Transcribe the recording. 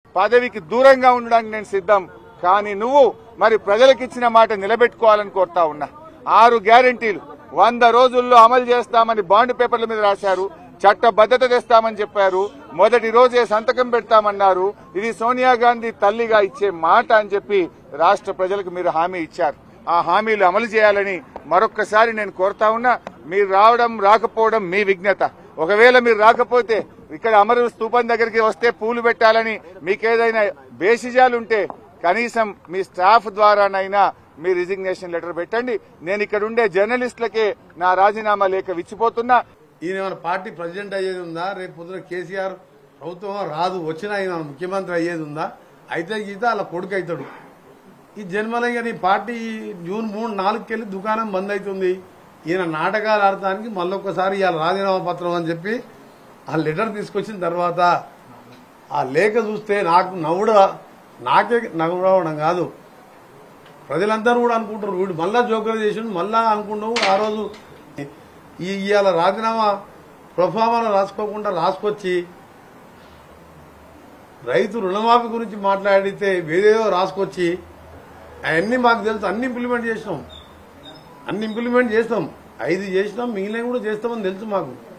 పదవికి దూరంగా ఉండడానికి నేను సిద్ధం. కానీ నువ్వు మరి ప్రజలకు ఇచ్చిన మాట నిలబెట్టుకోవాలని కోరుతా ఉన్నా. 6 గ్యారెంటీలు 100 రోజుల్లో అమలు చేస్తామని బాండ్ పేపర్ల మీద రాశారు. చట్టబద్ధత తెస్తామని చెప్పారు. మొదటి రోజే సంతకం పెడతామన్నారు. ఇది సోనియా గాంధీ తల్లిగా ఇచ్చే మాట అని చెప్పి రాష్ట్ర ప్రజలకు మీరు హామీ ఇచ్చారు. ఆ హామీలు అమలు చేయాలని మరొక్కసారి నేను కోరుతా ఉన్నా. మీరు రావడం రాకపోవడం మీ విజ్ఞత. ఒకవేళ మీరు రాకపోతే ఇక్కడ అమరు స్తూపం దగ్గరికి వస్తే పూలు పెట్టాలని మీకేదైనా బేసిజాలుంటే కనీసం మీ స్టాఫ్ ద్వారానైనా మీ రిజిగ్నేషన్ లెటర్ పెట్టండి. నేను ఇక్కడ ఉండే జర్నలిస్టులకే నా రాజీనామా లేఖ ఇచ్చిపోతున్నా. ఈయన పార్టీ ప్రెసిడెంట్ అయ్యేది ఉందా? రేపు పొద్దున కేసీఆర్ ప్రభుత్వం రాదు, వచ్చినా ఆయన ముఖ్యమంత్రి అయ్యేది ఉందా? అయితే గీత అలా కొడుకు అవుతాడు. ఈ జన్మలంగా నీ పార్టీ జూన్ 3, 4కి వెళ్ళి దుకాణం బంద్ అవుతుంది. ఈయన నాటకాలు ఆడటానికి మళ్ళొక్కసారి ఇవాళ రాజీనామా పత్రం అని చెప్పి ఆ లెటర్ తీసుకొచ్చిన తర్వాత ఆ లేఖ చూస్తే నాకే నవ్వడం కాదు, ప్రజలందరూ కూడా అనుకుంటారు వీడు మళ్ళా జోకర్ చేసి మళ్ళా అనుకుంటాము. ఆ రోజు ఇవాళ రాజీనామా ప్రొఫామాలో రాసుకొచ్చి రైతు రుణమాఫీ గురించి మాట్లాడితే వేరేదో రాసుకొచ్చి అవన్నీ మాకు తెలుసు. అన్ని ఇంప్లిమెంట్ చేసినాం. 5 చేసినాం, మిగిలినవి కూడా చేస్తామని తెలుసు మాకు.